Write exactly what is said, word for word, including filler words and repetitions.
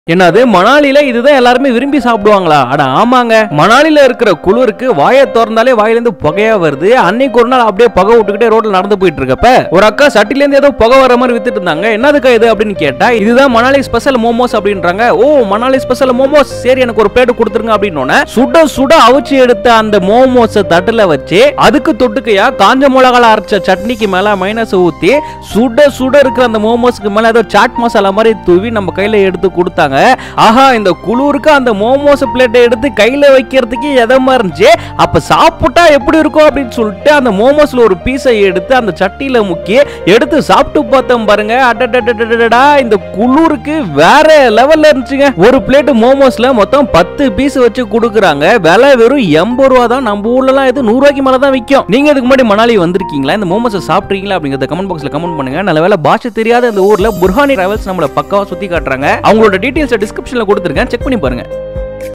என்னது மணாலில இதுதான் எல்லாருமே விரும்பி சாப்பிடுவாங்களா? அட ஆமாங்க, மணாலில இருக்கிற குளிருக்கு வாயை திறந்தாலே வாயிலிருந்து புகையா வருது. அன்னைக்கு ஒரு நாள் அப்படியே புகை விட்டுக்கிட்டே ரோட்ல நடந்து போயிட்டு இருக்கப்ப ஒரு அக்கா சட்டில இருந்து ஏதோ புகை வர மாதிரி வித்துட்டு இருந்தாங்க. என்னதுக்கா இது அப்படின்னு கேட்டா, இதுதான் மணாலி ஸ்பெஷல் மோமோஸ் அப்படின்றாங்க. ஓ, மணாலி ஸ்பெஷல் மோமோஸ், சரி எனக்கு ஒரு பிளேட் கொடுத்துருங்க அப்படின்னு சுட சுட அவிச்சு எடுத்த அந்த மோமோஸ் தட்டுல வச்சு அதுக்கு தொட்டுக்கையா காஞ்ச மிளகால அரைச்ச சட்னிக்கு மேல மைனஸ் ஊத்தி சுட சுட இருக்கிற அந்த மோமோஸ்க்கு மேல ஏதோ சாட் மசாலா மாதிரி தூவி நம்ம கையில எடுத்து கொடுத்தாங்க. ஆஹா, இந்த குளூருக்கு அந்த மோமோஸ் பிளேட்டை எடுத்து கையில வைக்கிறதுக்கு எதமா இருந்துச்சு. அப்ப சாப்பிட்டா எப்படி இருக்கும் அப்படின்னு சொல்லிட்டு அந்த மோமோஸ்ல ஒரு பீஸை எடுத்து அந்த சட்டியில முக்கி எடுத்து சாப்பிட்டு பார்த்தோம் பாருங்க. அடடடடடடா, இந்த குளூருக்கு வேற லெவல்ல இருந்துச்சுங்க. ஒரு பிளேட் மோமோஸ்ல மொத்தம் பத்து பீஸ் வச்சு கொடுக்குறாங்க. விலை வெறும் எண்பது ரூபா தான். நம்ம ஊர்ல எல்லாம் இது நூறு ரூபாய்க்கு மேல தான் விற்கும். நீங்க இதுக்கு முன்னாடி மணாலி வந்திருக்கீங்களா? இந்த மோமோஸை சாப்பிட்றீங்களா அப்படிங்கறத கமெண்ட் பாக்ஸ்ல கமெண்ட் பண்ணுங்க. நல்ல வேலை பாஷை தெரியாத இந்த ஊர்ல புர்ஹானி டிராவல்ஸ் நம்மள பக்காவா சுத்தி காட்டுறாங்க. அவங்களோட டீடைல்ஸ் டிஸ்கிரிப்ஷன்ல கொடுத்திருக்கேன், செக் பண்ணி பாருங்க.